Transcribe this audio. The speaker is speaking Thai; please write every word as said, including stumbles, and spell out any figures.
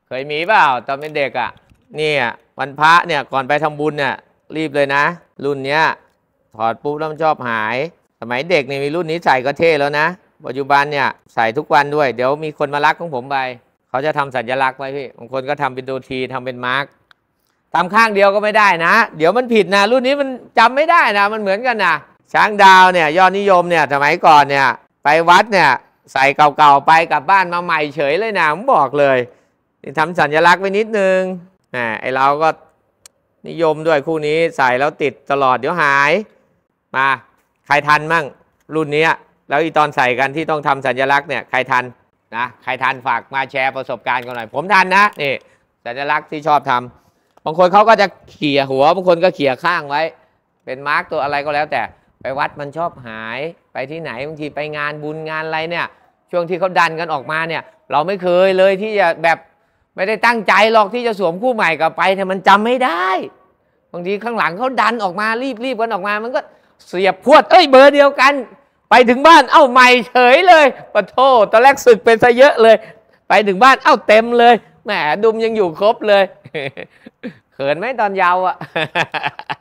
เคยมีเปล่าตอนเป็นเด็กอ่ะเนี่ยวันพระเนี่ยก่อนไปทำบุญเนี่ยรีบเลยนะรุ่นเนี้ยถอดปุ๊บแล้วมันชอบหายสมัยเด็กเนี่ยมีรุ่นนี้ใส่ก็เท่แล้วนะปัจจุบันเนี่ยใส่ทุกวันด้วยเดี๋ยวมีคนมารักของผมไปเขาจะทำสัญลักษณ์ไว้พี่บางคนก็ทำเป็นตัวทีทำเป็นมาร์กทำข้างเดียวก็ไม่ได้นะเดี๋ยวมันผิดนะรุ่นนี้มันจำไม่ได้นะมันเหมือนกันนะช้างดาวเนี่ยยอดนิยมเนี่ยสมัยก่อนเนี่ยไปวัดเนี่ยใส่เก่าๆไปกลับบ้านมาใหม่เฉยเลยนะผมบอกเลยนี่ทำสัญลักษณ์ไว้นิดนึงอ่าไอเราก็นิยมด้วยคู่นี้ใส่แล้วติดตลอดเดี๋ยวหายมาใครทันมั่งรุ่นนี้แล้วอีตอนใส่กันที่ต้องทำสัญลักษณ์เนี่ยใครทันนะใครทันฝากมาแชร์ประสบการณ์กันหน่อยผมทันนะนี่สัญลักษณ์ที่ชอบทำบางคนเขาก็จะเขี่ยหัวบางคนก็เขี่ยข้างไว้เป็นมาร์กตัวอะไรก็แล้วแต่ไปวัดมันชอบหายไปที่ไหนบางทีไปงานบุญงานอะไรเนี่ยช่วงที่เขาดันกันออกมาเนี่ยเราไม่เคยเลยที่จะแบบไม่ได้ตั้งใจหรอกที่จะสวมคู่ใหม่กับไปแต่มันจำไม่ได้บางทีข้างหลังเขาดันออกมารีบๆกันออกมามันก็เสียบพวดเอ้ยเบอร์เดียวกันไปถึงบ้านเอ้าใหม่เฉยเลยปะโทตอนแรกสึกเป็นซะเยอะเลยไปถึงบ้านเอ้าเต็มเลยแหมดุมยังอยู่ครบเลยเขินไหมตอนยาวอ่ะ